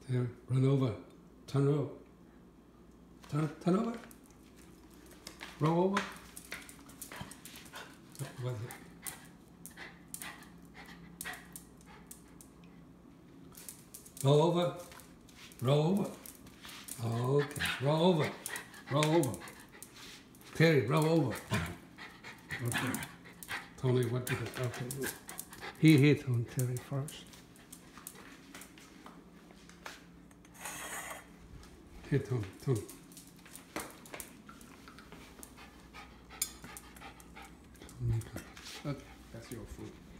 There, run over. Turn over. Turn over. Roll over. What was it? Roll over. Roll over. Okay. Roll over. Roll over. Terry, roll over. Okay. Tony, what did it? Okay. He hit on Terry first. Here, Tony. Okay, that's your food.